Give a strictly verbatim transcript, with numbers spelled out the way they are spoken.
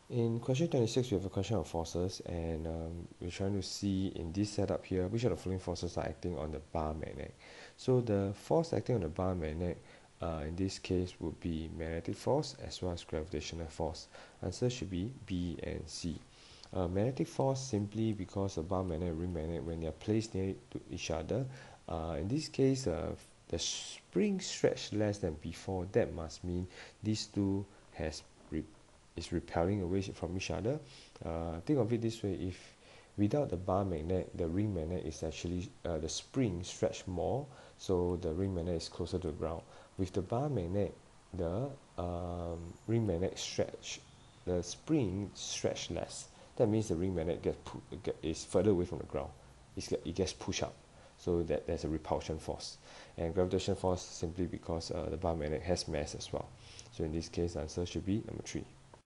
In question twenty-six, we have a question of forces, and um, we're trying to see in this setup here which of the following forces are acting on the bar magnet. So the force acting on the bar magnet uh, in this case would be magnetic force as well as gravitational force. Answer should be B and C. Uh, magnetic force simply because a bar magnet and ring magnet, when they are placed near to each other, uh, in this case uh, the spring stretch less than before. That must mean these two has re is repelling away from each other. Uh, think of it this way: if without the bar magnet, the ring magnet is actually uh, the spring stretch more, so the ring magnet is closer to the ground. With the bar magnet, the um, ring magnet stretch, the spring stretch less. That means the ring magnet gets get, is further away from the ground. It's, it gets pushed up, so that there's a repulsion force. And gravitational force simply because uh, the bar magnet has mass as well. So in this case, the answer should be number three.